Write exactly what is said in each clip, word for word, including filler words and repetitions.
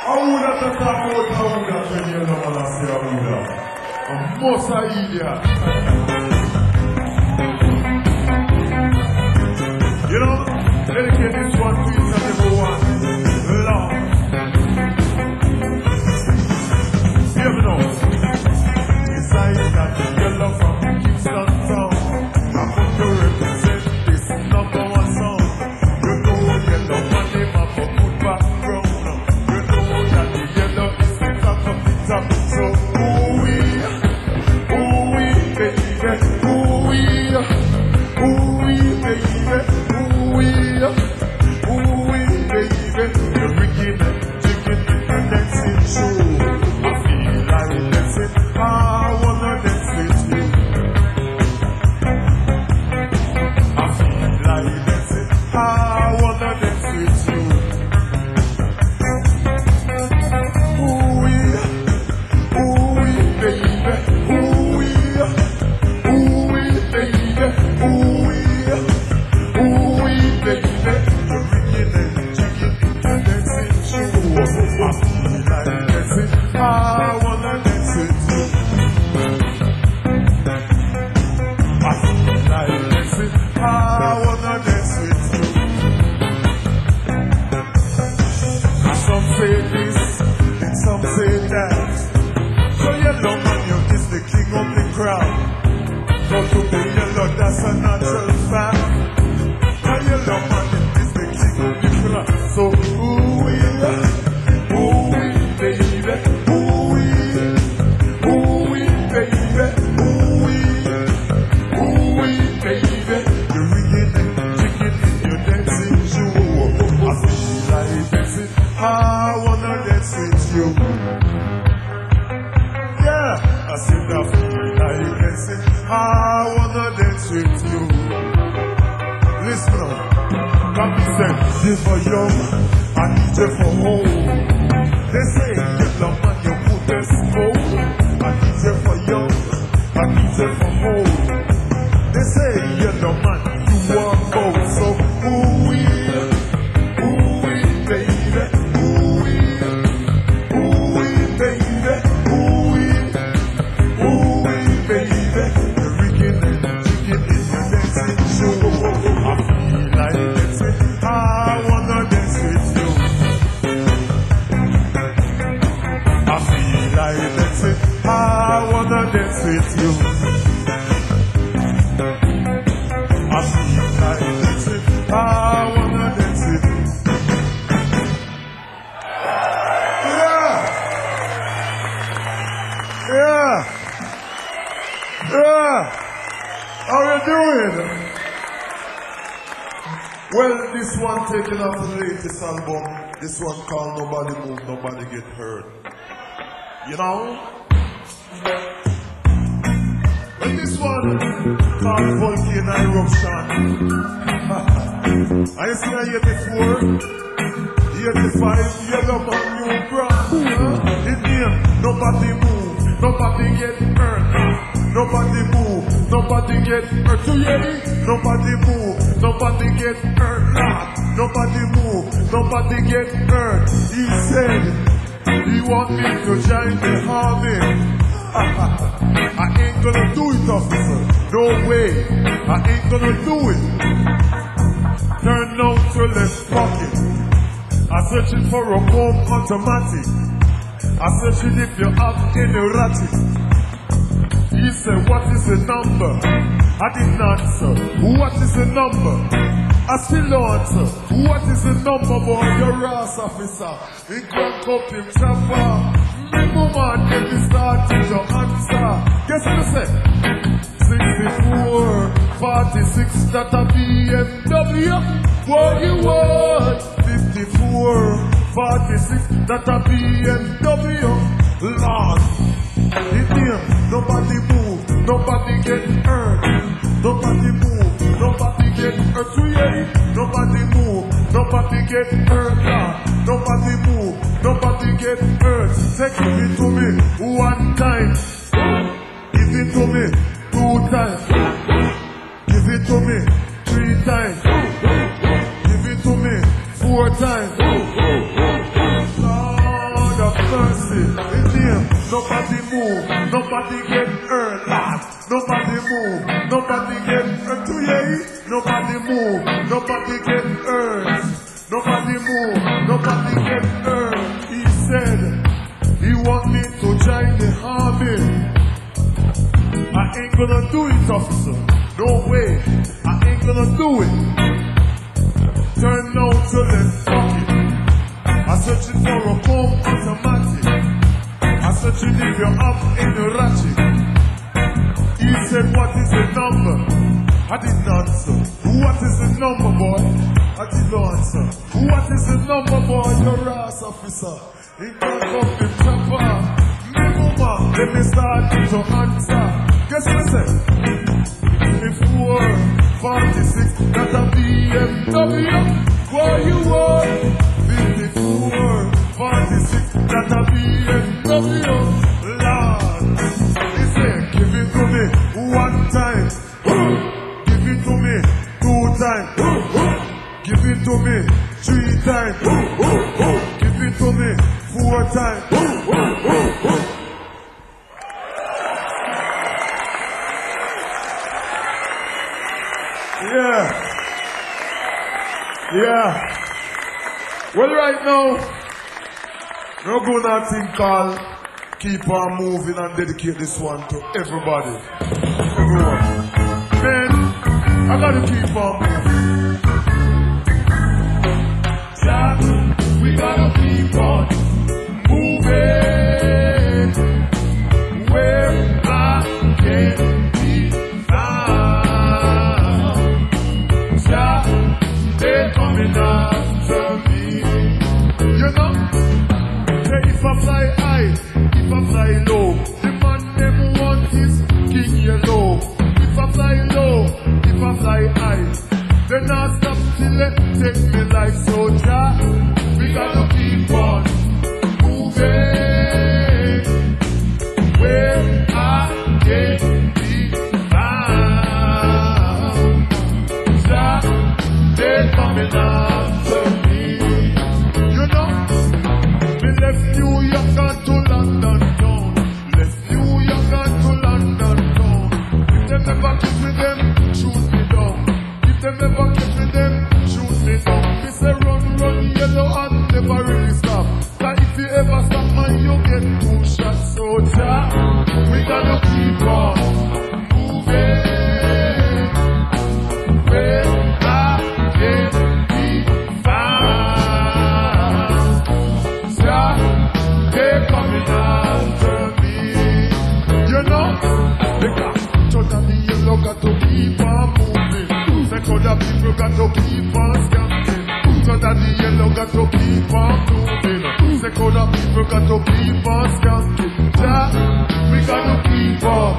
Aouda tata kota aouda kwenye na malasi aouda. Amosa idia. You know, dedicate this one to each and every one. Love. Hear me now. Inside that yellow from Kingston town, I come to represent this number one song. You know yellow money, my put back round. You know that the yellow is the top of the top. So ooh-wee, ooh-wee, baby, ooh-wee, ooh-wee, baby, ooh-wee, ooh-wee, baby. You're wicked and chicken and dancing show. I feel like dancing, I wanna dance with you. I feel like dancing, I wanna dance with you. Ooh-wee, ooh-wee, baby, ooh-wee, ooh-wee, baby, ooh-wee, ooh-wee, baby. You're wicked and chicken and dancing show. I feel like dancing, I wanna dance with you. I feel like dancing, I wanna dance with you. And some say this, and some say that. So yellow man, you is the king of the crowd. Go to the yellow, that's a natural fact. And yellow man is the king of the crowd. So ooh-wee, ooh-wee, baby, ooh-wee, ooh-wee, baby, ooh-wee, ooh-wee, baby. You're rigging and jigging in your dancing shoe. I feel like dancing, I wanna dance with you. Yeah, I said I feel like dancing, I wanna dance with you. Listen up, come said, this for young, I need you for home. They say, get the man, you put this gold. I need you for young, I need you for home. They say, get the man, you want gold. So, ooh-wee, ooh-wee, baby, ooh-wee, ooh-wee, baby, ooh-wee, ooh-wee, baby. You're rigging and jigging in your dancing show. I feel like dancing, I wanna dance with you. I feel like dancing, I wanna dance with you. I feel like dancing, I wanna dance with you. Yeah! Yeah! Yeah! How you doing? Well, this one taken off the latest album. This one called Nobody Move, Nobody Get Hurt. You know? But this one called Volcano Eruption. I see I eighty-four, eighty-five, yellow man, new brand. It name, nobody move, nobody get hurt. Nobody move, nobody get hurt. To hear it? Nobody move, nobody get hurt. Lord. Nobody move, nobody get hurt. He said, he want me to join the army. I ain't gonna do it, officer. No way, I ain't gonna do it. Turn out to left pocket. I'm searching for a home automatic. I'm searching if you have any ratchet. He said, what is the number? I didn't answer. What is the number? I still answer. What is the number, boy? Your ass officer. He crank up him chopper. Me woman, get me started your answer. Guess what I said? sixty-four, forty-six, that a B M W. What you want? fifty-four, forty-six, that a B M W. Lord. It here, nobody move, nobody get hurt. Nobody move, nobody get hurt. To hear it? Nobody move, nobody get hurt. Nobody move, nobody get hurt. Take it to me one time. Give it to me two times. Give it to me three times. Give it to me four times. Lord. mercy. In name, nobody move, nobody get hurt. Nobody move, nobody get hurt. Nobody move, nobody get hurt. Nobody move, nobody get hurt. He said he want me to join the army. I ain't gonna do it, officer. No way, I ain't gonna do it. Turn out to left pocket. I'm searching for a home automatic. I'm searching if you're up in the ratchet. He said, what is the number? I didn't answer. What is the number, boy? I didn't answer. What is the number, boy? Your ass officer. He can't come the chopper. Me mama, let me start to answer. Guess what I said? Fifty-four, forty-six, that's a B M W. What you want? Fifty-four, forty-six, that's a B M W. Lord, he said, give it to me one time. Give it to me two times. Give it to me three times. Give it to me four times. Yeah. Yeah. Well, right now, we're going to think called Keep On Moving and dedicate this one to everybody. Everyone. Man, I gotta keep on moving. Yeah, we gotta keep on moving. Where I can be found. Yeah, they're coming after me. You know, hey, if I fly high, if I fly low, the man them want is King Yellow. If I fly low, if I fly high, then I stop till it take me like soldier. We gotta keep on moving. Where I can be found. Yeah, they're coming after me. You know, we left New York and to London town. Left New York and to London town. If they never kiss me, them shoot me down. If they never kiss me, them shoot me down. Me say run, run, yellow and never really stop. But if you ever stop, man, you get two shots. So yeah, we gotta keep on moving. Where I can be found. Yeah, they're coming after me. You know, because Jordan the yellow got to keep on moving. Second other people got to keep on scamping. Jordan the yellow got to keep on moving. Second other people got to keep on scamping. Yeah, we got to keep on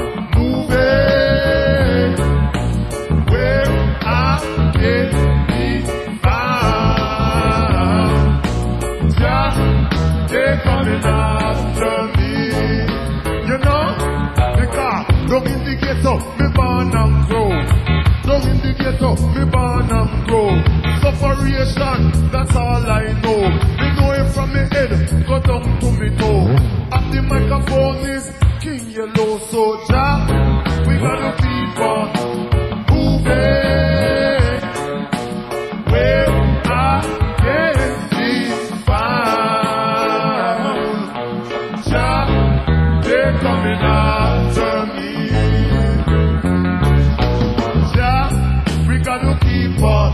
moving. Where I can be found. Yeah, they're coming after me. You know, because down in the ghetto, me born and grow. Down in the ghetto, me born and grow. Separation, that's all I know. Me know it from me head, go down to me toe. At the microphone is King Yellow Soldier. We gotta keep on moving. Where I can be found. Yeah, they're coming after me. Yeah, we gotta keep on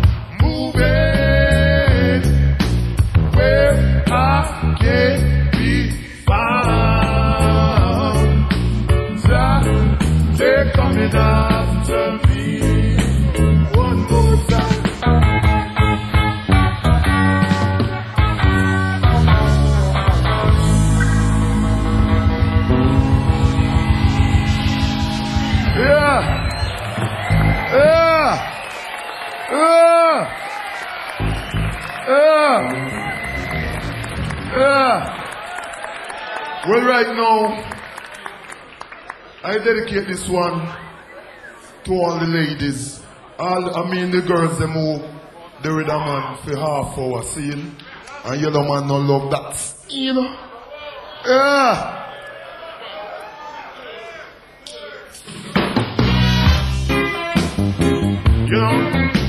moving. Where I can be found. Yeah, they're coming after me. One more time. Yeah. Yeah. Yeah. Yeah. Yeah. Well, right now, I dedicate this one to all the ladies. All, I mean the girls, they move the rhythm man for half hour, seeing. And yellow man no love that, you know. Yeah. You know?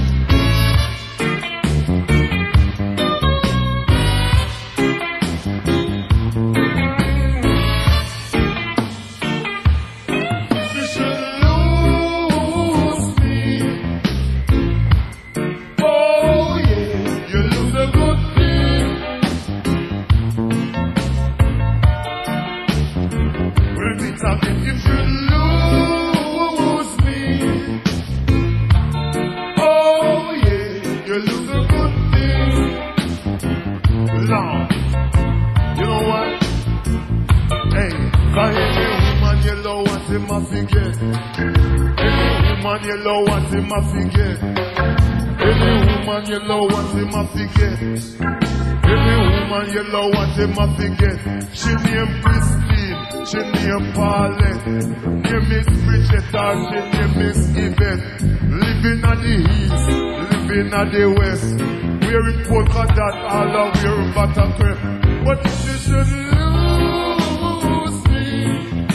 You know what him a forget. Every woman you know what him a forget. She named Christine, she named Paulette, name is Bridget or she name is Yvette. Living at the east, living at the west, wearing polka dot, all are wearing buttercream. But if she should lose me,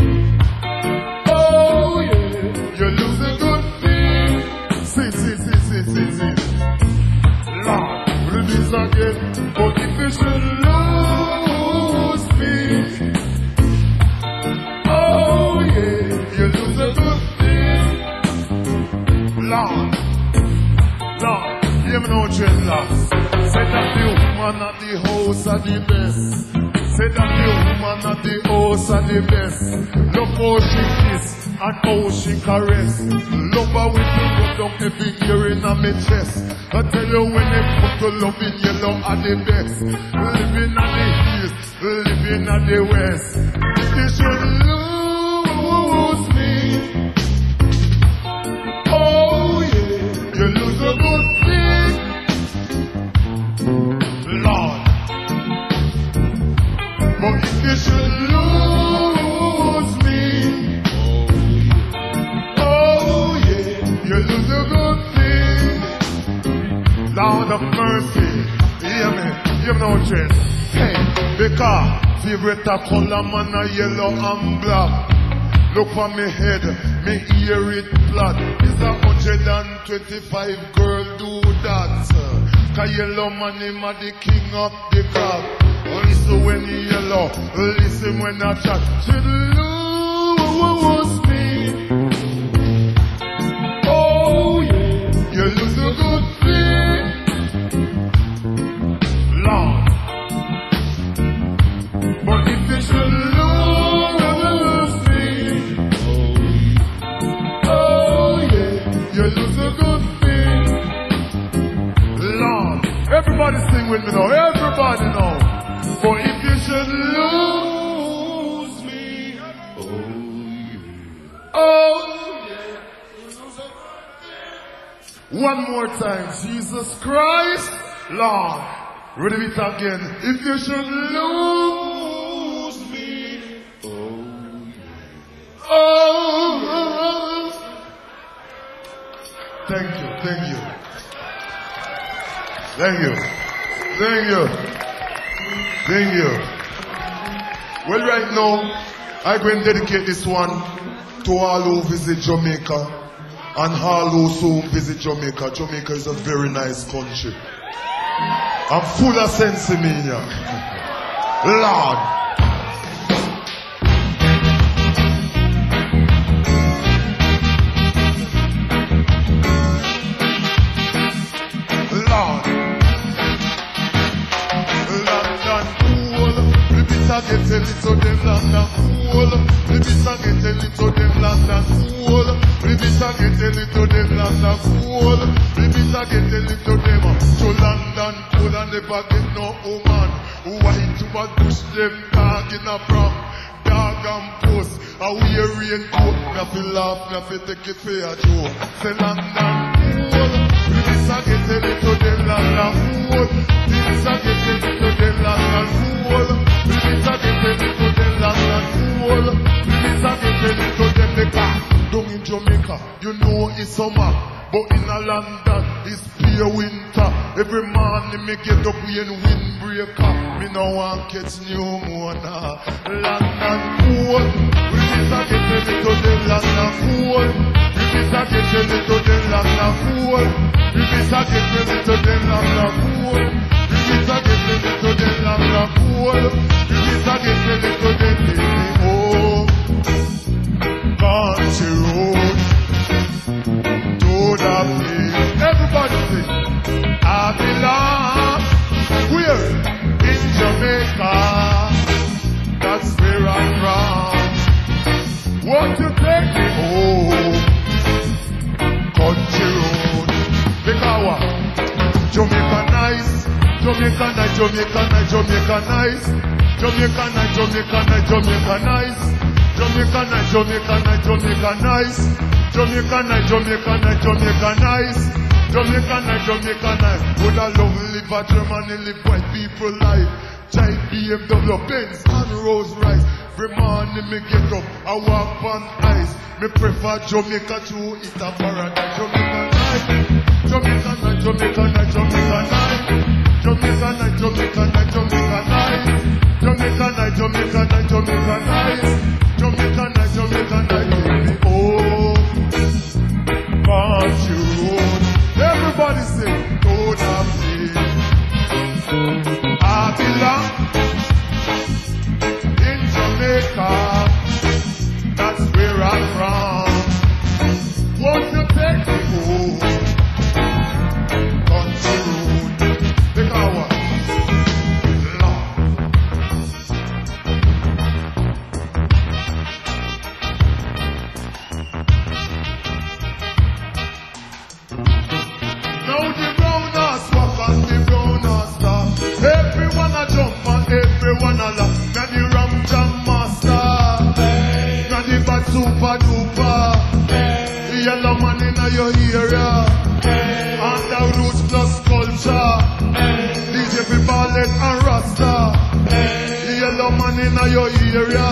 oh yeah, you lose a good thing. See, see, see, see, see, see. Lord, release again. But if you should lose me, oh yeah, you lose a good thing. Lord, Lord, hear me now, dreadlocks. Say that the woman at the house are the best. Say that the woman at the house are the best. Look how she kiss and how she caress. Love her with the rub down every ear in my chest. I tell you when it comes to loving, you love are the best. Living at the east, living at the west. If you should lose me, oh yeah, you lose a good thing. Lord, but if you should lose me, oh yeah, you lose a good thing. Lord of mercy, hear me, hear me now, Jen. Hey, because favorite color man a yellow and black. Look for me head, me hear it flat. Is a hundred and twenty-five girl do that? Cause yellow man him a the king of the crop. Listen when he yellow, listen when I chat. Should lose me, oh yeah, you lose a good thing, Lord. But if you should lose me, oh yeah, you lose a good thing, Lord. Everybody sing with me now, everybody now. For if you should lose me, oh yeah. One more time, Jesus Christ, Lord. Read it again. If you should lose me, oh, thank you, thank you, thank you, thank you. Thank you. Well, right now, I'm going to dedicate this one to all who visit Jamaica and all who soon visit Jamaica. Jamaica is a very nice country. I'm full of sense in here. Lord. Get a little them land and cool. The bitter get a little them land and cool. The bitter get a little them land and cool. The bitter get a little them to land and cool and never get no woman. White to a push them dog in a prom. Dog and post. A wear raincoat. Me have to laugh, me have to take it for a joke. Say land and cool. The bitter get a little them land and cool. The bitter get a little them land and cool. Release a get a little them land and cool. Release a get a little them because down in Jamaica, you know it's summer. But in a London, it's pure winter. Every man morning me get up with windbreaker. Me no want catch pneumonia. London cool. We miss a get a little the London cool. We miss a get a little the London cool. We miss a get a little the London cool. We miss a get a little the London cool. We miss a get a little the oh country road to the place. Everybody sing. I belong where? In Jamaica. That's where I'm from. Won't you take me home? Country road. Because what? Jamaica nice. Jamaica nice, Jamaica nice, Jamaica nice. Jamaica nice, Jamaica nice, Jamaica nice. Jamaica nice, Jamaica nice, Jamaica nice. Jamaica nice, Jamaica nice, Jamaica nice. Jamaica night, Jamaica night. Would I love live a Germany, live white people life. Giant B M W, Benz and Rolls Royce. Every morning me get up, I walk on ice. Me prefer Jamaica to it a paradise. Jamaica night, Jamaica night, Jamaica night, Jamaica night. Jamaica night, Jamaica night, Jamaica night. Jamaica night, Jamaica night, Jamaica night. Jamaica night, Jamaica night, baby. Oh, country road. Everybody sing, to the place. I belong in Jamaica. That's where I'm from. Won't you take me home? Country road. Because what? Lord. Now the brown ass walk and the brown ass stop. Everyone a jump and everyone a laugh. Now the ram jam master. Now the bad super duper. The yellow man in your area. And the roots plus culture. D J P Ballet and Rasta. The yellow man in your area.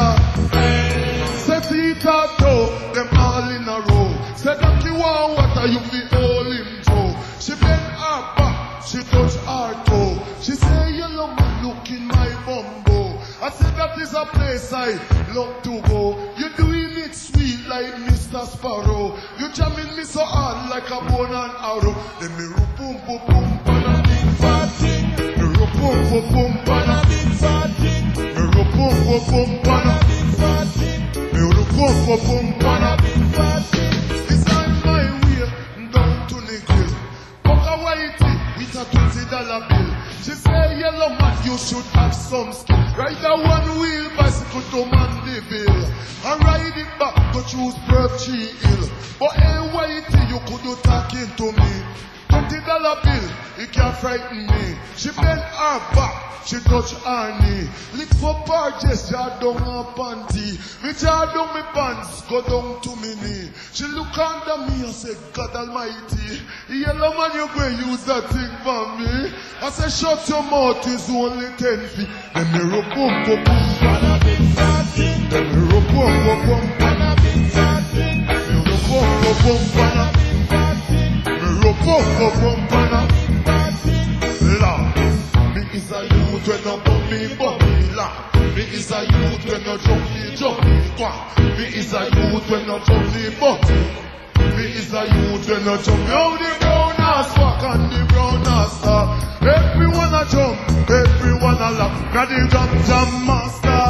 Set it up though, them all in a row. Say that you want water, you be all him Joe. She bend her back, she touch her toe. She say, yellow man, look in my bumbo. I said that is a place I love to go. You doing it sweet like Mister Sparrow. You jamming me so hard like a bone and arrow. Then me ru boom boom boom pan a big fat thing. Me ru boom boom boom pan a big fat thing. Me ru boom boom boom pan a big fat thing. Me ru boom boom boom pan a big fat thing. It's on my way down to Nigeria. Poker whitey with a twenty dollar bill. She say, yellow man, you should have some skill. Ride a one wheel bicycle to Mandeville and ride it back to choose Perth Tree Hill. But hey whitey, you could do talking to me. Twenty dollar bill, it can't frighten me. She bend her back, she touch her knee. Lift up her chest, jar down her panty. Me jar down me pants, go down to me knee. She look under me and say, God Almighty, yellow man, you go use that thing for me. I say, shut your mouth, it's only ten feet. Then me rope boom boom boom, pan a big fat thing. Then me rope boom boom boom, pan a big fat thing. Me rope boom boom boom, pan a big fat thing. Me rope boom boom boom, pan a big fat thing. Lord, me is a youth when no bummy bummy la. Me is a youth when no jumpy jumpy qua. Me is a youth when no jumpy bummy. Me is a youth when no jumpy. Oh, the brown ass walk and the brown ass star. Everyone a jump, everyone a laugh. Now the jump jam master.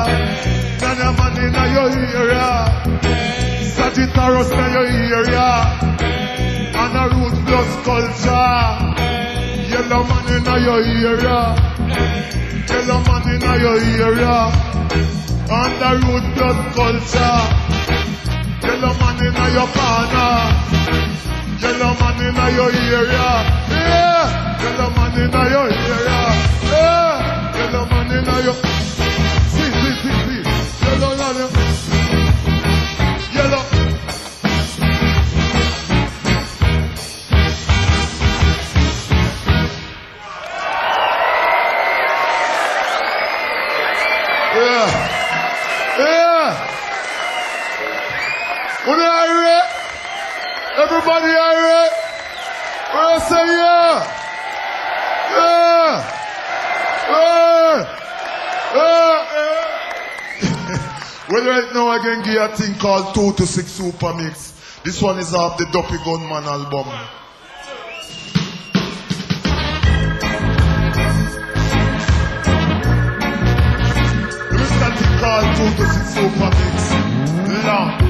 Now the man in your area. Sagittarius in your area. And a root plus culture. Yellow man in your area. Yellow man in your area. And the root plus culture. Yellow man in your corner. Yellow man in your area. Yeah. Yellow man in your area. Yeah. Yellow man in your. See, see, see, see. Yellow man. Yellow. Yeah. Yeah. What are you? Everybody are ready? We're say yeah. Hey! Hey! Hey! Well, right now I can give you a thing called two to six Super Mix. This one is off the Duppy Gunman album. There is a thing called two to six Super Mix. Long.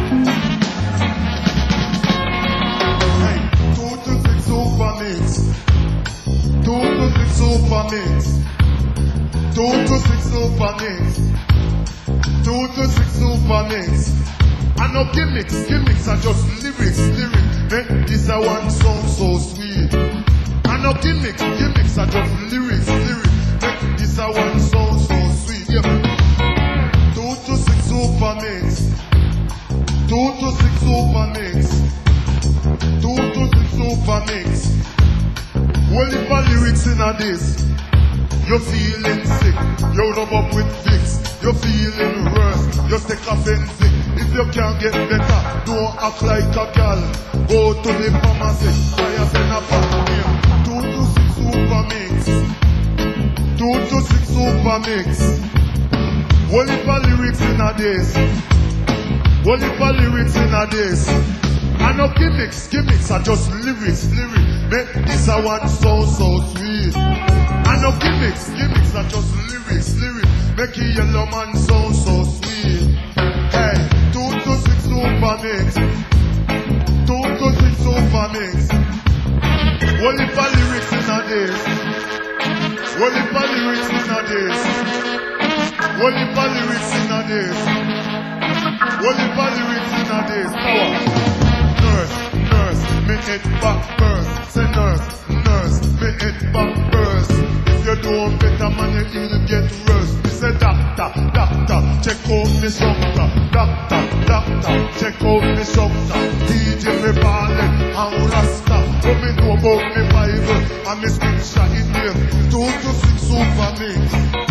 Hey, two to six Super Mix. Two to six Super Mix. Two to six Super Mix. Two to six Super Mix. And no gimmicks, gimmicks are just lyrics, lyrics. Make this a one song so sweet. And no gimmicks, gimmicks are just lyrics, lyrics. Make this a one song so sweet. Yeah. Two to six Super Mix. Two to six Super Mix. Two to six Super Mix. Well, if a lyrics in a this, you're feeling sick, you rub up with Vicks. You're feeling worse, you take a Benzic. If you can't get better, don't act like a gal. Go to the pharmacy, buy a Benapar. Two to six Super Mix. Two to six Super Mix. What if a lyrics in a this? What if a lyrics in a this? And no gimmicks, gimmicks are just lyrics, lyrics. Make this a one sound so sweet. And no gimmicks, gimmicks are just lyrics, lyrics. Make a yellow man sound so sweet. Hey, two to six Super Mix. Two to six Super Mix. What if a lyrics in a this? What if a lyrics in a this? What if a lyrics in a this? What if a lyrics in a this? Power. Nurse, nurse, me head back burst. Say nurse, nurse, me head back burst. If you don't better man, you'll get worse. Me say doctor, doctor, check out me sucker. Doctor, doctor, check out me sucker. D J me ballin' and rasta. What me know about me Bible and me scripture in there. Two to six Super Mix.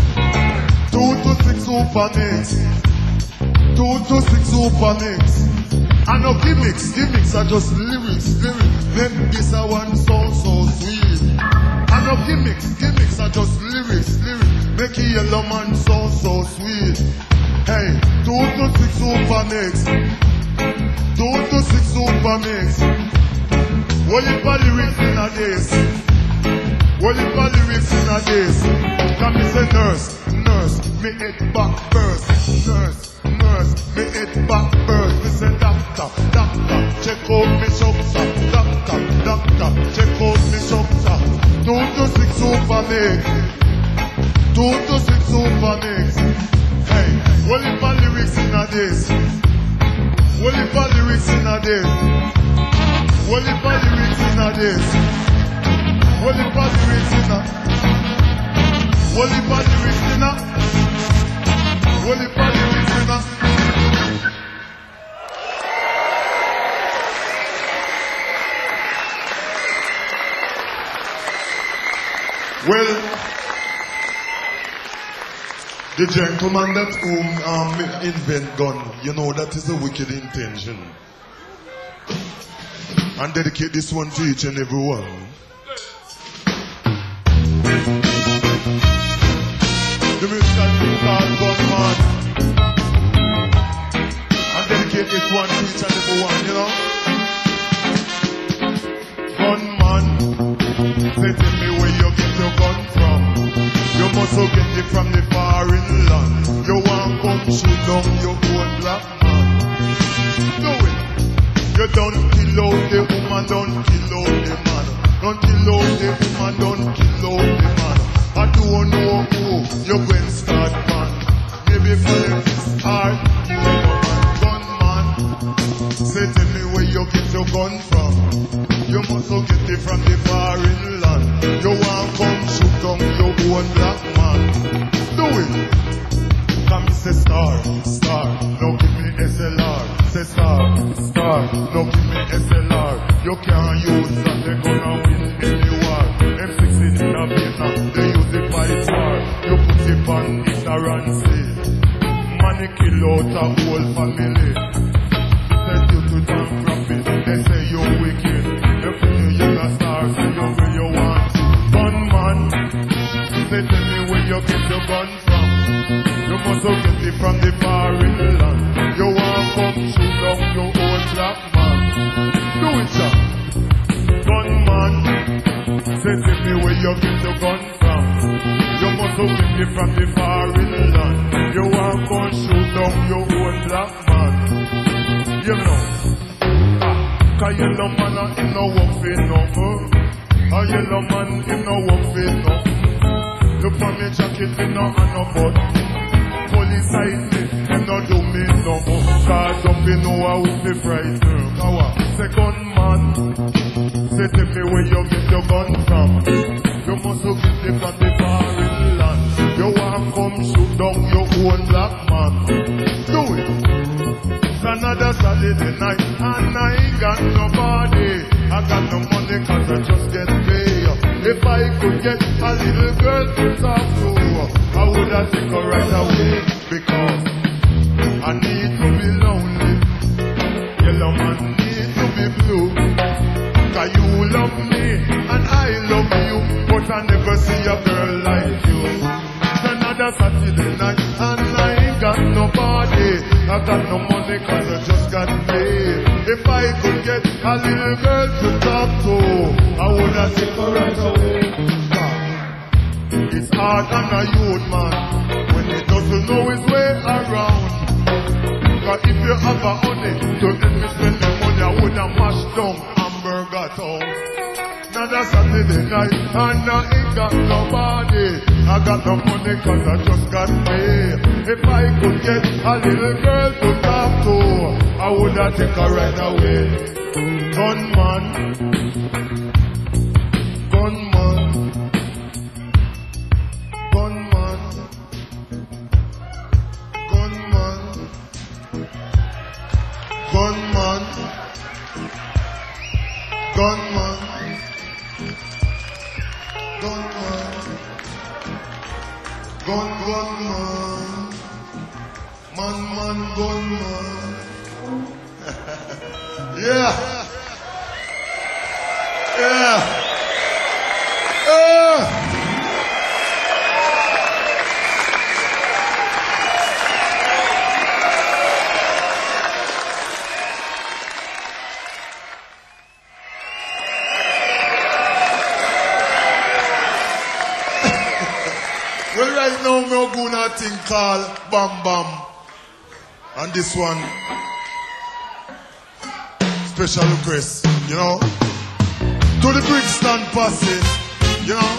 Two to six Super Mix. Two to six Super Mix. And no gimmicks, gimmicks are just lyrics, lyrics. Make this a one sound so sweet. And no gimmicks, gimmicks are just lyrics, lyrics. Make a yellow man sound so sweet. Hey, two to six Super Mix. Two to six Super Mix. What if a lyrics in a this? What if a lyrics in a this? Can me say nurse, nurse, me head back burst. Nurse, nurse, me head back burst. Me say doctor, doctor, check out me subsa. Doctor, doctor, check out me subsa. Two to six Super Mix. Two to six Super Mix. Hey, what if a lyrics in a this? What if a lyrics in a this? What if a lyrics in a this? What if a lyrics in a? What if a lyrics in a? What if a lyrics in a? Well, the gentleman that whom um, invent gun, you know that is a wicked intention. And dedicate this one to each and every one. The musical thing called Gunman. And dedicate this one to each and every one, you know. Gunman, say tell me where you get your gun from. You must have get it from the foreign land. You want come shoot down your own black man. Do it. You don't kill out the woman, don't kill out the man. Don't kill out the woman, don't kill out the man. I don't know who you can start, man. Maybe for them to start, you know, gunman. Say tell me where you get your gun from. You must have get it from the foreign land. You want come shoot down your own black man. Do it. Come say star, star, no give me S L R. Say star, star, no give me S L R. You can't use that, they gonna win any war. M sixteen in a Vietnam, they use it fight war. You put it on ignorance. Money kill out a whole family. Set you to damn profit, they say you're wicked. You put your yellow star, say you where you want. Gunman, say tell me where you gun from? You must have get it from the foreign land. You want come shoot down your own black man. Do it, sir. Gunman, say tell me where you get your gun from. You must have get it from the foreign land. You want come shoot down your own black man. You know, ah, cause yellow man in no work for no more. A yellow man in no work for no. Look for me jacket in no and no button. Police hide me, them no do me no more. Cause up you know I would be frightened. Kawa, second man, say tell me where you get your gun from. You must have get it from the foreign land. You want come shoot down your own black man. Do it. It's another Saturday night and I ain't got nobody. I got no money cause I just get paid. If I could get a little girl to talk to, I would have take her right away. Because I need to be lonely. Yellow man need to be blue. Cause you love me and I love you, but I never see a girl like you. It's another Saturday night and I ain't got nobody. I got no money cause I just got paid. If I could get a little girl to talk to, I would have take her right away. It's hard on a youth man when he doesn't know his way around. Cause if you have a honey to let me spend the money, I would have mashed down Hamburger Town. Now that's Saturday night and I ain't got nobody. I got no money cause I just got paid. If I could get a little girl to talk to, I would have take her right away. Gunman, gunman, gunman, gunman, gunman, gunman, gunman, gun, gunman, man, man, gunman. Yeah. Yeah. Uh. Well, right now, we're going to a thing called Bam Bam. And this one, special request, you know, to the Brixton posse, you know,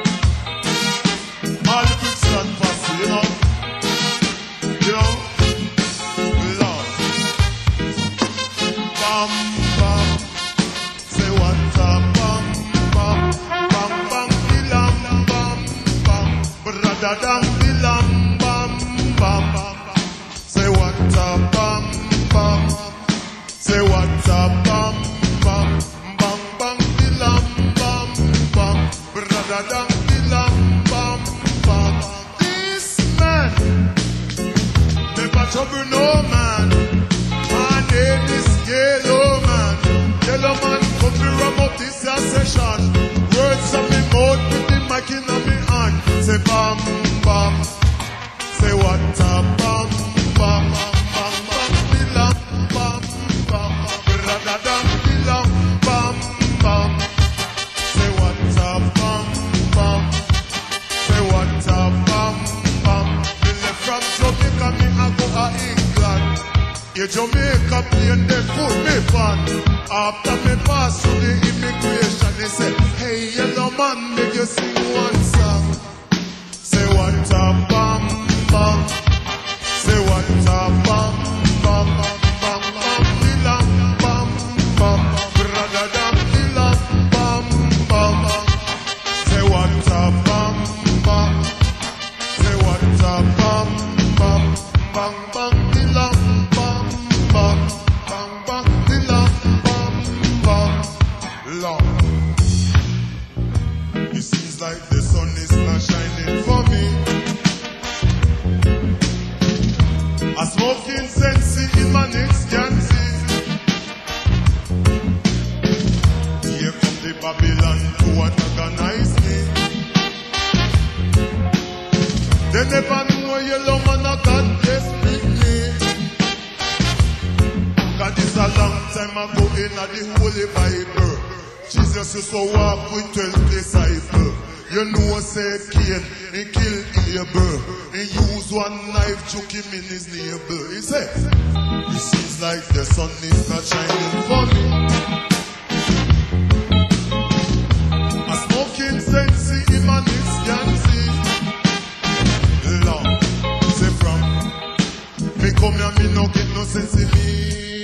all the Brixton posse, you know, you know, love. Bam, bam, say what's up, bam, bam, bam, bam, bilam, bam, bam, brother, dam, bilam, bam, bam, bam, say what's up, bam, bam. Say what's up, bam, bam, bam, bam, bilam, bam, bam, brother, dam, bilam, bam, bam. This man never trouble no man. My name is Yellow Man. Yellow Man come to ram up this session. Words of me mouth with the mic in my hand. Say bam, bam. Say what's up, bam, bam, bam, bam, bam, bilam, bam. Brother, dam, bilam, bam, bam. Say what's up, bam, bam. Say what's up, bam, bam. Me left from Jamaica, me I go to England. Yeah, Jamaica playing the foot me fan. After me pass through the immigration, they say, hey, yellow man, make you sing one song. Say what's up, bam, bam. Say what's up, bam, bam, bam, bam, bam, bilam, bam, bam, brother, dam, bilam, bam, bam, bam. Say what's up, bam, bam. Say what's up, bam, bam, bam, bam, bilam, bam, bam, bam, bam, bilam, bam, bam. Lord, it seems like the sun is not shining for me. I smoke incense in my next Yancy. Here come the Babylon to antagonize me. Then I know yellow man a God bless me. Cause this a long time ago in the Holy Bible. Jesus used to walk with twelve disciples. You know say Cain, he killed Abel. He used one knife, took him in his navel. He said, it seems like the sun is not shining for me. A smoking sense, him and his can see. Lord, say from me come here, me no get no sense in me.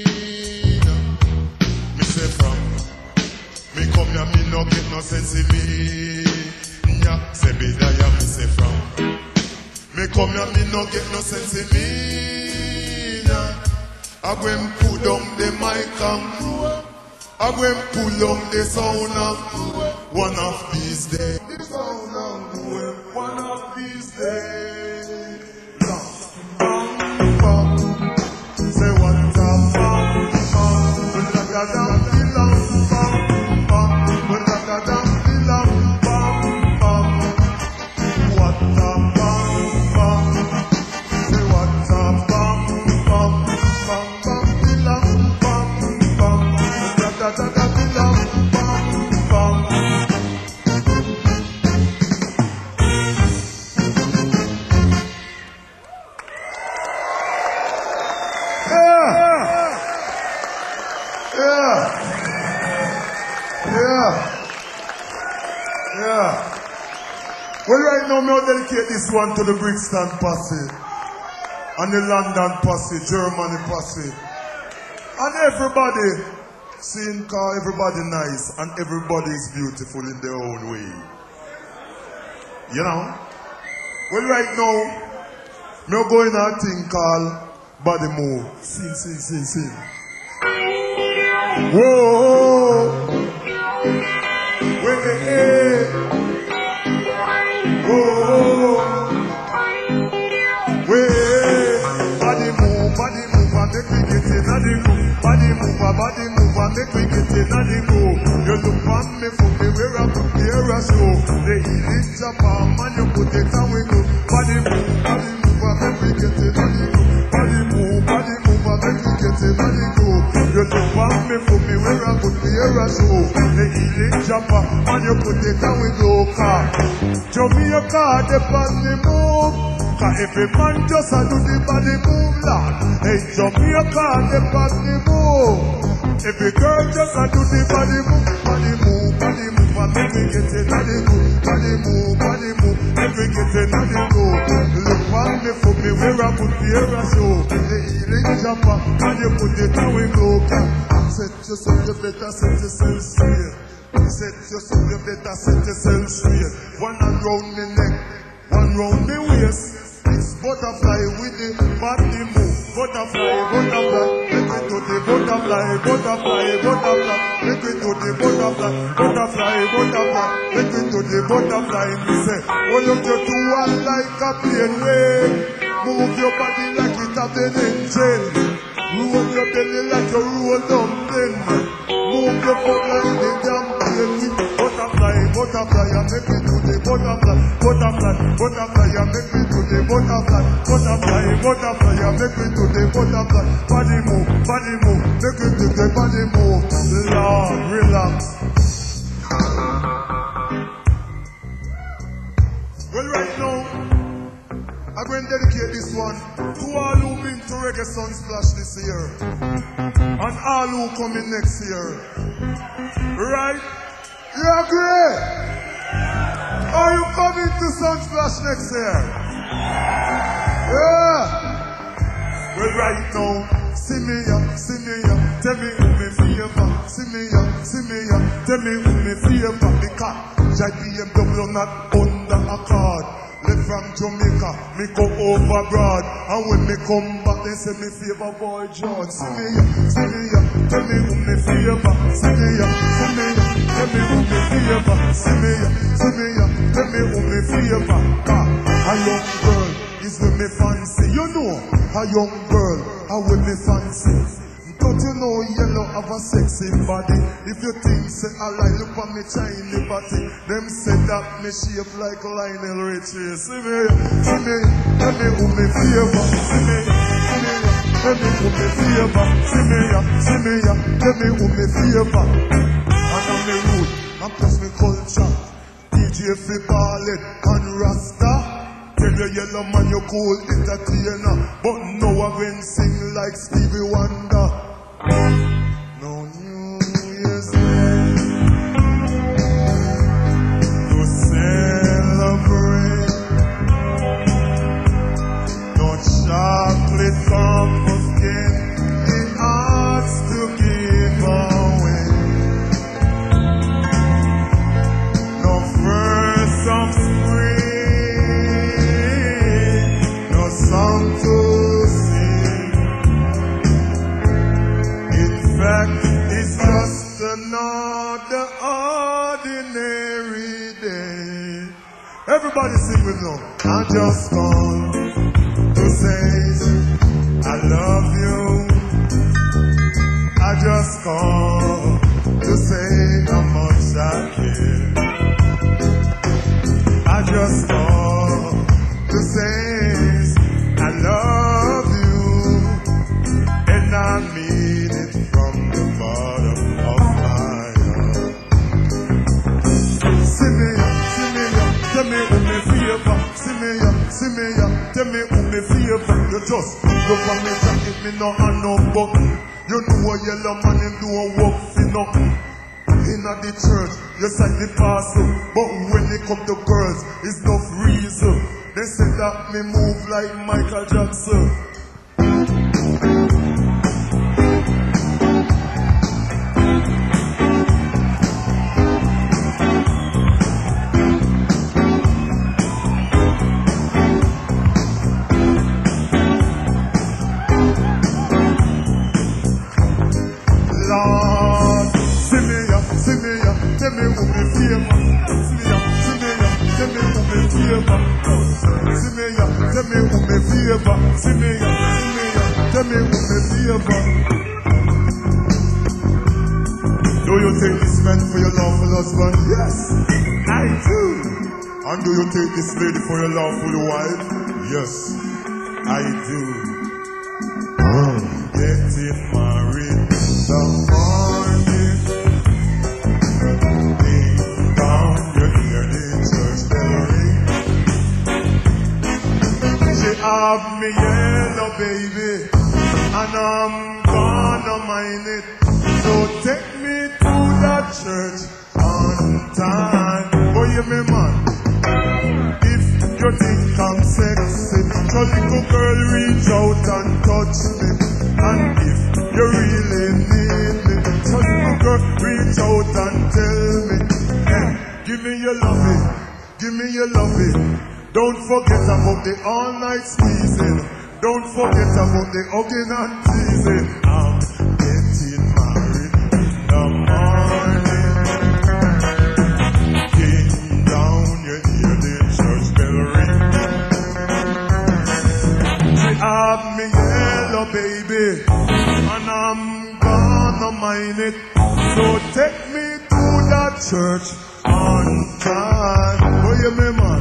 Me say from me come here, me no get no sense in me. Yeah, say me die, me say from me come here, me no get no sense in me. Yeah. I go and pull down the mic and I go and pull down the sound of one of these days. The sound of one of these days. Bam, bam, say what a bam, bam, ragadam, dilam, bam, bam, ragadam, dilam, bam, bam, what a bam, bam, say what a bam, bam, bam, bam, dilam, bam, bam, ragadam, dilam, bam, bam. Well, right now, I'll dedicate this one to the Brixton posse, and the London posse, Germany posse, and everybody. Seeing car, everybody nice, and everybody is beautiful in their own way. You know? Well, right now, I'm going to a thing called Body Move. Sing, sing, sing, sing. Whoa! Wait, hey, hey. Whoa! Wait! Body move, body move, and make me get in the groove. Body move, body move, and make me get in the groove. You look on me for me, where I put the air a show. The healing Japan, man, you put it and we go. Body move, body move, and make me get in the groove. Body move, body move, and make me get in the groove. You look on me for me, where I put the air a show. The healing Japan, man, you put it and we go. Car, Jamaica, the body move. Cause every man just a do the body move, Lord. Hey, Jamaica, the body move. Every girl just a do the body move, body move, body move, and make me get it, body move, body move, body move, make me get it, body move. Look on me for me, where I put the air a show. The healing jumper, and you put it and we go. Set yourself, you better set yourself straight. Set yourself, you better set yourself straight. One around the neck, one round the waist. It's butterfly with the body move. Butterfly, butterfly, make it to the butterfly, butterfly, butterfly, make it to the butterfly, butterfly, butterfly, make it to the butterfly. Me say, oh look you do one like a plane wave. Move your body like it have an engine. Roll your belly like a roll dumpling. Move your foot like the damn plane. Butterfly, butterfly, and make it to the butterfly, butterfly, butterfly, and make it to the butterfly, butterfly, butterfly, and make it to the butterfly. Body move, body move, make it to the body move. Lord, relax. Well, right now, I'm going to dedicate this one to all who been to Reggae Sunsplash this year, and all who coming next year. Right? You agree? Are you coming to Sunsplash next year? Yeah. Well, right now, see me up, see me up, tell me who me favor. See me up, see me up, tell me who me favor. Because J B M W not under a card. Left from Jamaica, me go over abroad. And when me come back, they say me favor boy George. See me up, see me up, tell me who me favor. See me up, see me up, tell me who me favor. See me up, see me up, tell me who me favor. Ah, a young girl is with me fancy. You know, a young girl, I with me fancy. Don't you know yellow have a sexy body? If you think say I like look at me shiny body, them say that me shape like Lionel Richie. See me, see me, let me who me favor. See me, see me, let me who me favor. See me, see me, let me who me favor. And I'm me root, and plus me culture. D J fi ballin' and Rasta. Tell your yellow man you cool entertainer, but no one can sing like Stevie Wonder. No New Year's Day to celebrate. No chocolate pumpkin, the hearts to give away. No first of spring, no song to sing. In fact, it's just another ordinary day. Everybody sing with me. I just come to say I love you. I just come to say how much I care. I just come to say I love you, and I mean it from the bottom of my heart. See me up, see me up, tell me who me favor. See me up, see me up, tell me who me favor. You just look on me jacket, me no hand no button. You know a yellow man him do a work for nothing. Inna the church, you say the pastor, but when it come to girls, it's no reason. They say that me move like Michael Jackson. Lord, see me up, see me up, tell me who me favor. See me up, see me up, tell me who me favor. See me up, tell me who me favor. See me up, see me up, tell me who me favor. Do you take this man for your lawful husband? Yes, I do. And do you take this lady for your lawful wife? Yes, I do. I'm getting married the morning. Ding dong, you hear the church bell ring. She have me yellow baby, and I'm gonna mind it. So take me to that church on time. Oh, you me man, if you think I'm sexy, so little girl reach out and touch me. And if you really need me, so little girl reach out and tell me, hey, give me your loving, give me your loving. Don't forget about the all night squeezing. Don't forget about the hugging and teasing. I'm getting married in the morning. King down, you hear the church bell ring. She have me yellow baby, and I'm gonna mind it. So take me to that church on time. Oh, you me man.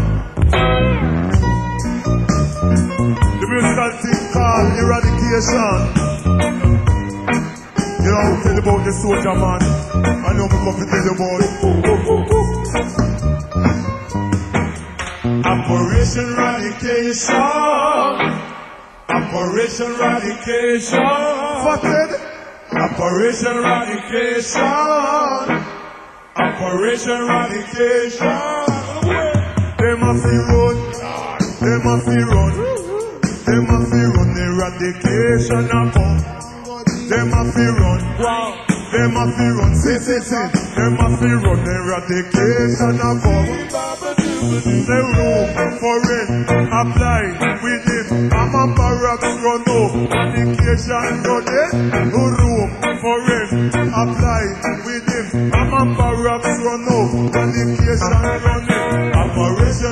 The musical thing called Eradication. You know, tell about the soldier man. I know we come to tell you about it. Operation Eradication. Operation Eradication. Fatted. Operation Eradication. Operation Eradication. They must be run. They must be run. They must be run. Eradication of bomb. They must be run. Wow. They must be run. Say, say, say. They must be run. Eradication of bomb. The room for it. Apply with it. I'm a barracks run up. Eradication run it. No room for it. Apply with it. I'm a barracks run up. Eradication run it. Operation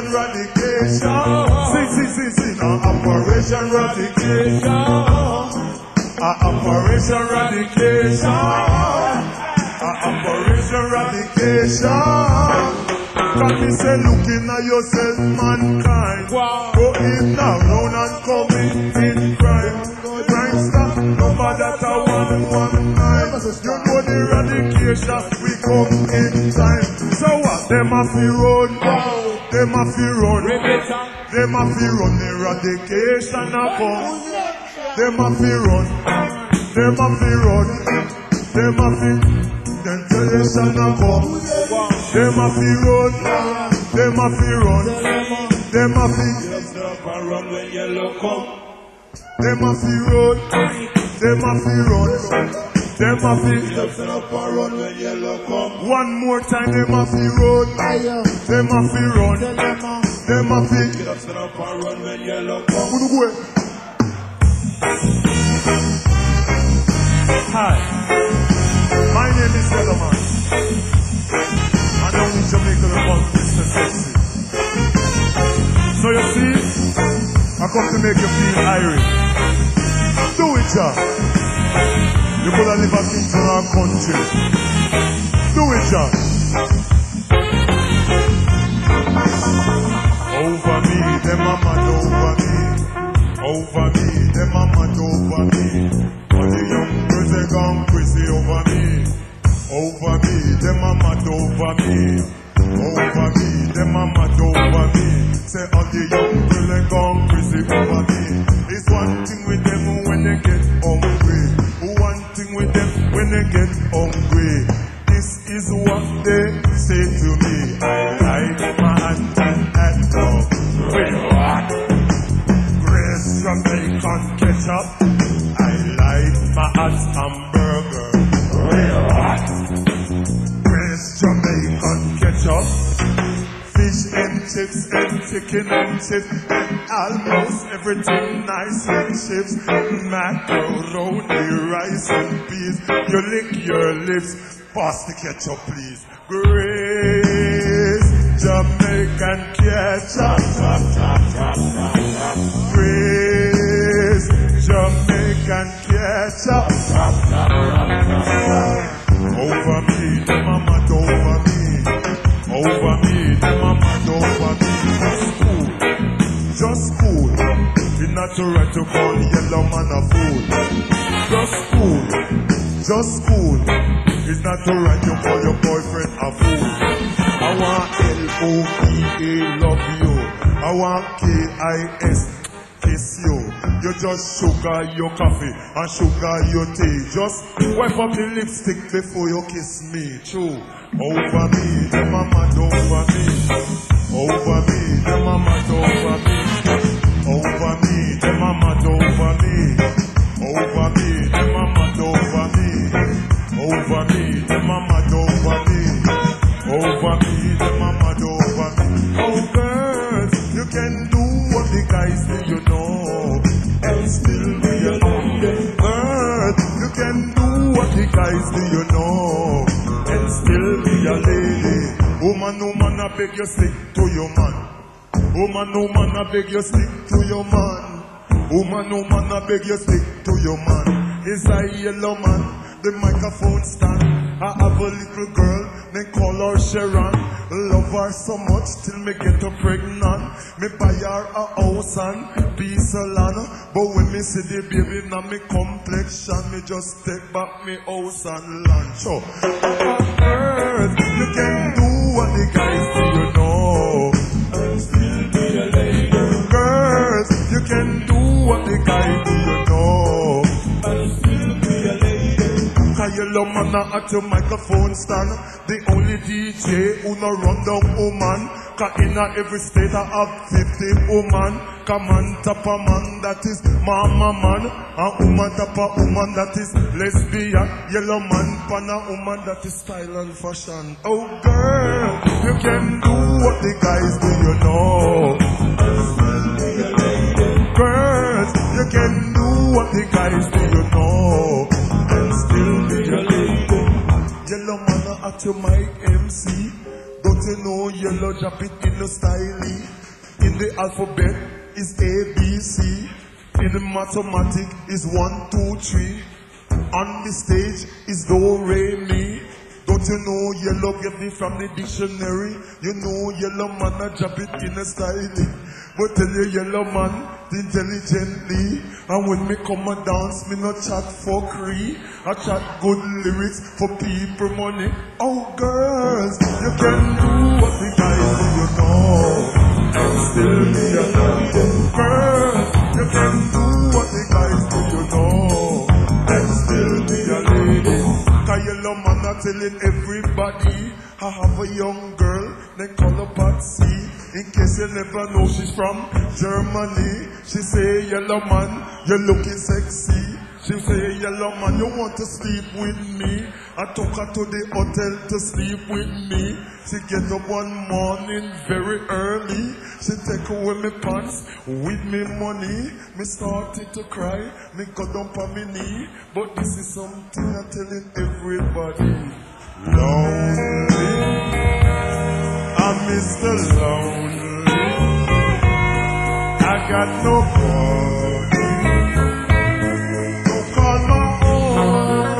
Eradication. See, see, see, see. Now Operation Eradication. Operation Eradication. Operation Eradication. Can me say looking at yourself, mankind. Go in now, round and committing crime. Crime stop, number that I want one nine. You know the eradication, we come in time. So what? Them a fi run, them a fi run, them a fi run. Eradication a come. Them a fi run, them a fi run, them a fi. Then generation a come. Them a fi run, them a fi run, them a fi run when yellow come. Them a fi run, them a fi run, them a fi run when yellow come. One more time, them a fi run, them a fi run, them a fi run when yellow come. Hi, my name is Yellowman. I know in Jamaica we call Mister Sexy. So you see, I come to make you feel Irish. Do it, Jah. You could have lived in our country. Do it, Jah. Over me, them a mad over me. Over me, them a mad over me. All the young girls they gone crazy over me. Over me, them a mad over me. Over me, them a mad over me. Say all the young girls they gone crazy over me. It's one thing with them when they get hungry. One thing with them when they get hungry. This is what they say to me. I like my hand and dog. Real hot. Grace Jamaican ketchup. I like my hot hamburger. Real hot. Grace Jamaican ketchup. Fish and chips and chicken and chips and almost everything nice and chips. Macaroni, rice and peas. You lick your lips. Pass the ketchup, please. Grace Jamaican ketchup. Grace Jamaican ketchup. Over me, the mama over me. Over me, the mama over me. Just cool, just cool. It's not right to call yellow man a fool. Just cool, just cool. It's not alright you call your boyfriend a fool. I want L O V E love you. I want K I S kiss you. You just sugar your coffee and sugar your tea. Just wipe up the lipstick before you kiss me. True. Over me, the mama over me. Over me, the mama over me. Over me, the mama over me. Over me, the mama over me. Over me, the mama over me. Over me, the mama over me. Oh girl, you can do what the guys do, you know, and still be a lady. Girl, you can do what the guys do, you know, and still be a lady. Woman, woman, I beg you stick to your man. Woman, woman, I beg you stick to your man. Woman, woman, I beg you stick to your man. Is a yellow man. The microphone stand. I have a little girl, they call her Sharon. Love her so much till me get her pregnant. Me buy her a house and piece of land. But when me see the baby now me complexion, me just take back me house and land. So, girl, you can do what the guys do, you know, and still be a lady. Girls, you can do what the guys do, you know, and still be a lady. Yellow man at your microphone stand. The only D J who no run down woman. Cause in every state I have fifty woman. Come on top a man that is mama man. And woman top a woman that is lesbian. Yellow man pan a woman that is style and fashion. Oh girl, you can do what the guys do, you know. Girls, you can do what the guys do, you know, and still be a lady. Yellow man at your mic M C. Don't you know yellow drop it in the style? In the alphabet is A B C. In the mathematic is one, two, three. On the stage is do, re, mi. Don't you know yellow get me from the dictionary? You know yellow man a drop it in a styling. But tell you yellow man intelligently. And when me come and dance, me not chat fuckery. I chat good lyrics for people money. Oh girls, you can do what the guys do, you know. And still be a lady. Girls, you can do what the guys do, you know. And still be a lady. Cause yellow man are telling everybody I have a young girl, they call her Patsy. In case you never know, she's from Germany. She say, yellow man, you're looking sexy. She say, yellow man, you want to sleep with me? I took her to the hotel to sleep with me. She get up one morning very early. She take away my pants with me money. Me started to cry, me got down on me knee. But this is something I'm telling everybody. Lonely, I'm Mister Lonely. I got no body, no call my own.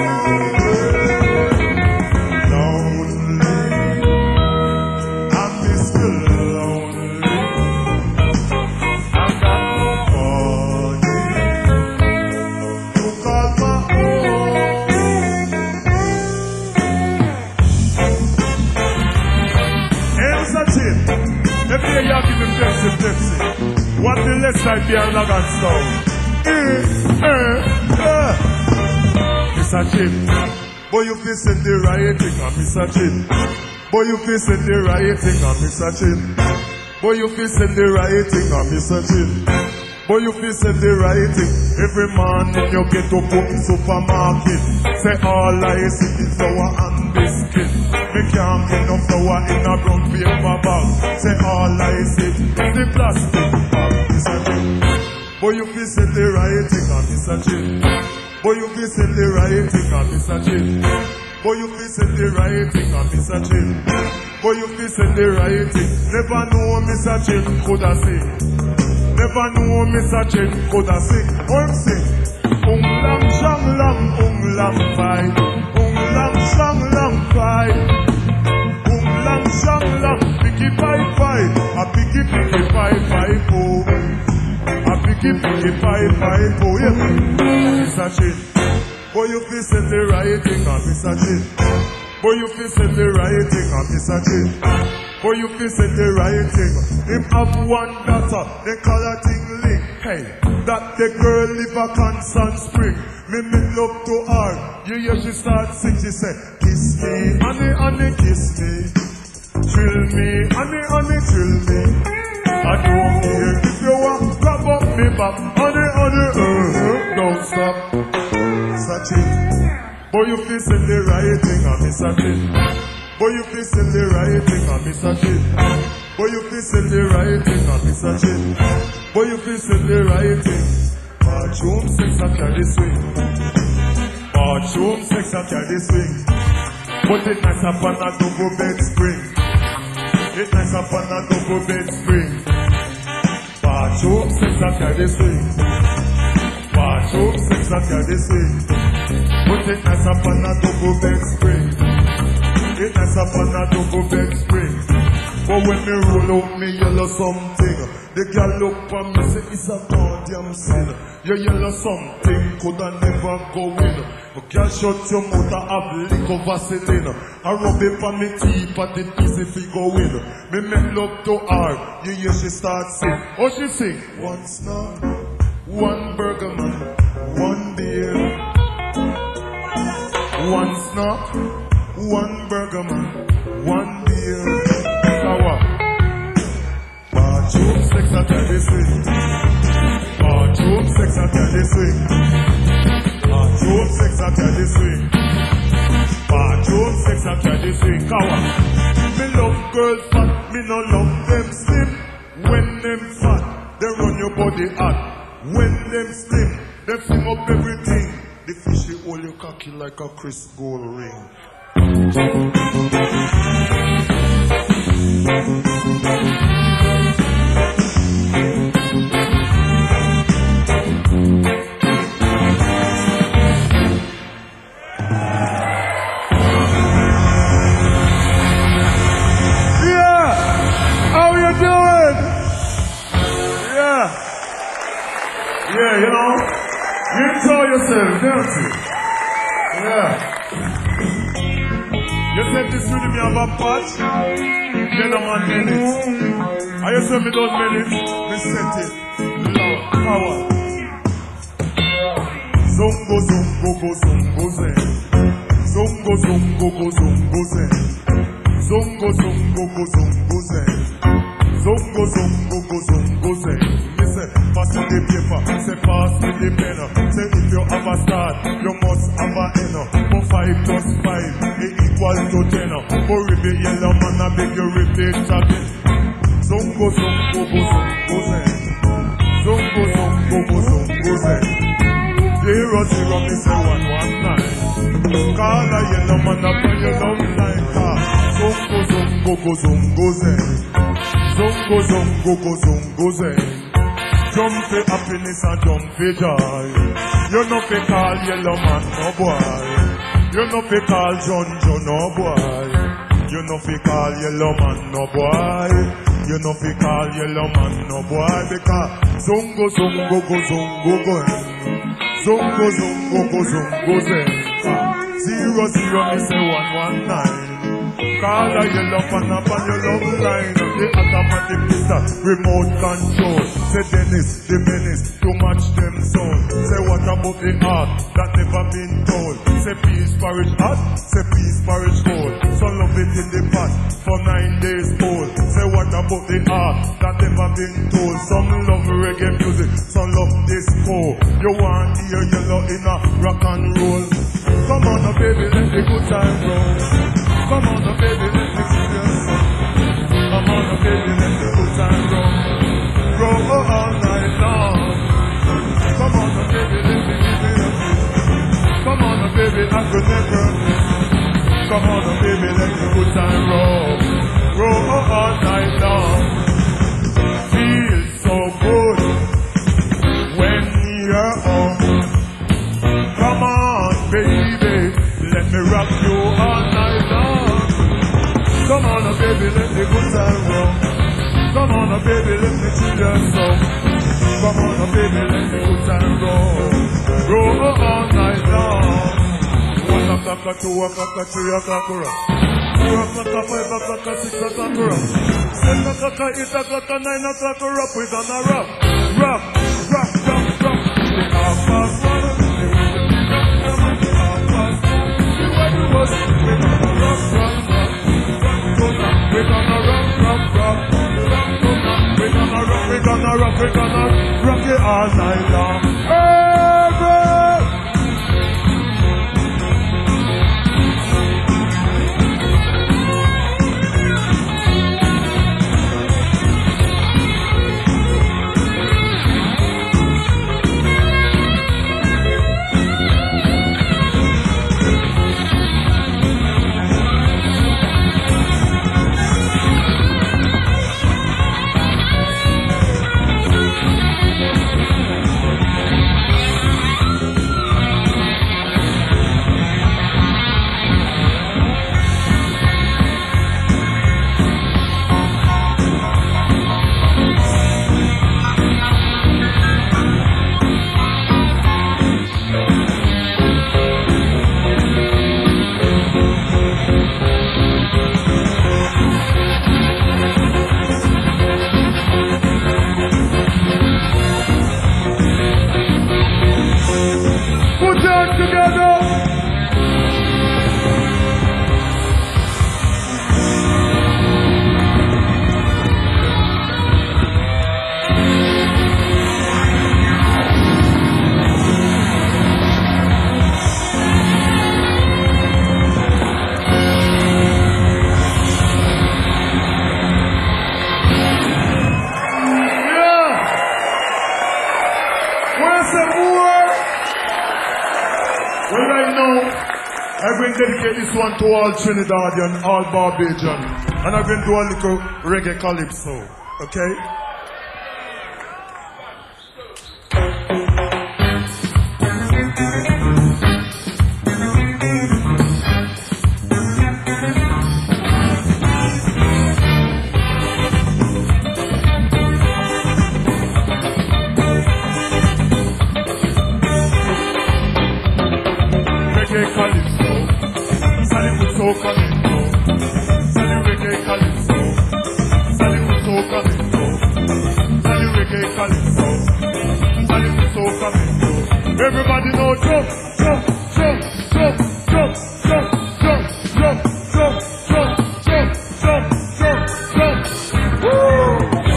Lonely, I'm Mister Lonely. I got no body, no call my own. Every day you give him Pepsi, Pepsi. What the left side be a Logan sound? Eh, eh, eh. Mister Chip, boy you feel send the rioting on Mister Chip. Boy you feel send the rioting on Mister Chip. Boy you feel send the rioting on Mister Chip. Boy you feel send the rioting. Every morning you get up in the supermarket. Say all I see is flour and biscuit. Me can't get no flour in a brown paper bag. Say all I see is the plastic bag. Mister Chip. Boy you feel send the rioting on Mister Chip. Boy you feel send the rioting on Mister Chip. Boy you feel send the rioting on Mister Chip. Boy you feel send the rioting. Never know Mister Chip coulda sing. Never know Mister Chip coulda sing. Or sing. Um lam shang lam, um lam pai. Um lam shang lam pai. Um lam shang lam, picky pai pai. A picky picky pai pai po. A picky picky pai pai po. Yeah, Mister Chip. Boy you feel send the rioting on Mister Chip. Boy you feel send the rioting on Mister Chip. Boy you feel send the rioting. Him have one daughter, they call her Ting Ling. Hey, that the girl live a Constant Spring. Me make love to her. You hear she start sing, she say, kiss me, honey, honey, kiss me. Thrill me, honey, honey, thrill me. I don't care if you want to grab up me back. Honey, honey, uh-huh, don't stop. Such it. Boy you feel send the rioting on Mister Chip. Boy you feel send the rioting on Mister Chip. Boy you feel send the rioting on Mister Chip. Boy you feel send the rioting. Bathroom sex and carry swing. Bathroom sex and carry swing. But it nice up on a double bed spring. It nice up on a double bed spring. Bathroom sex and carry swing. Bathroom sex and carry swing. But it nice up on a double bed spring. It nice up on a double bed spring. But when me roll out me yellow something, the girl look for me say it's a goddamn sin. Your yellow something coulda never go in. But girl shut your mouth and have liquor Vaseline. I rub it on me teeth and the easy fi go in. Me make love to her, you hear she start sing. Oh she sing. One snob, one burger man, one beer. One snob, one burger man, one beer. Sour. Bathroom sex and carry swing. Bathroom sex and carry swing. Bathroom sex and carry swing. Bathroom sex and carry swing. Kawa. Me love girls fat, me no love them slim. When them fat, they run your body hot. When them slim, they fling up everything. The fishy hold your cocky like a Chris gold ring. Yeah, you know, you enjoy yourself, don't you? Yeah. You take this rhythm, you have a patch, then I'm on minutes. I you send me those minutes, we set it. Love, power. Zongo, zongo, go, zongo, zen. Zongo, zongo, go, zongo, zen. Zongo, zongo, go, zongo, zen. Zongo, zongo, go, zongo, zen. Me say, pass me the paper, say pass me the pen. Say if you have a start, you must have a end. For five plus five, it equal to ten. For rip it yellow man, I beg you repeat again. Zongo, zongo, go, zongo, zen. Zongo, zongo, go, zongo, zen. Zero, zero, me say one, one, nine. Call a yellow man up on your love line. Zongo, zongo, go, zongo, zen. Zongo, zongo, go, zongo, zen. Jump for happiness and jump for joy. You no fi call yellow man no boy. You no fi call John John no boy. You no fi call yellow man no boy. You no fi call yellow man no boy. Because zongo, zongo, go, zongo, go. Zongo, zongo, go, zongo, zen. Zero, zero, me say one, one, nine. Call a yellow fan up on your love line. The automatic pistol, remote control. Say Dennis, the menace, to match them soul. Say what about the art that never been told. Say peace, parish hot, say peace, parish cold. So love it in the pot for nine days old. Say what about the art that never been told. Some love reggae music, some love disco. You want hear yellow in a rock and roll. Come on, oh baby, let the good time roll. Come on, oh baby, let me see your song. Come on, oh baby, let the good time roll. Roll all night long. Come on, oh baby, let me give you a kiss. Come on, oh baby, I could never miss. Come on, oh baby, let the good time roll. Roll all night long. Feel so good when you're on. Come on, baby, let me rock you all night long. Come on, oh baby, let the good time roll. Come on, oh baby, let me see your soul. Come on, oh baby, let the good time roll. Roll all night long. One o'clock, two o'clock, three o'clock, four o'clock, five o'clock, six o'clock, seven o'clock, eight o'clock, nine o'clock, rock. We gonna rock, rock, rock, rock, rock. The half past one, the rhythm is up, come on, the half past one. The way it was, we gonna rock, rock, rock. We gonna rock, rock, rock. We gonna rock, we gonna rock, we gonna rock it all night long. Ever. Dedicate this one to all Trinidadian, all Barbadian, and I'm going to do a little reggae calypso, okay? Calypso coming through. Sally reggae Calypso. Sally Calypso coming through. Sally reggae Calypso. Sally Calypso coming through. Everybody know jump, jump, jump, jump, jump, jump, jump, jump, jump, jump, jump, jump, jump, jump. Woo!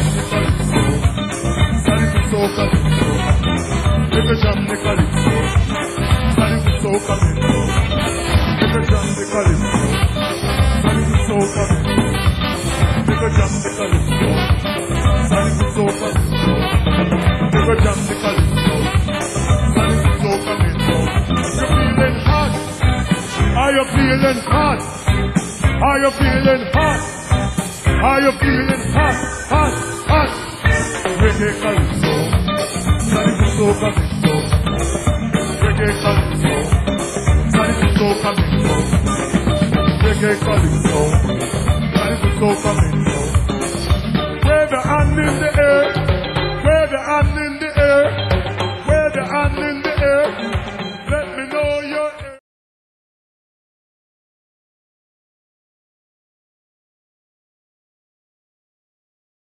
Sally Calypso coming through. Every jump the Calypso. Sally Calypso coming through. Every jump the Calypso. Sally Calypso coming through. Every jump the Calypso. Sally Calypso coming through. Every jump the Calypso. Sally Calypso coming through. You're feeling hot. Are you feeling hot? Are you feeling hot? Are you feeling hot? Hot, hot. Reggae Calypso. Sally Calypso coming through. Reggae Calypso. Sally Calypso coming through. Reggae Calypso. Sally Calypso coming through.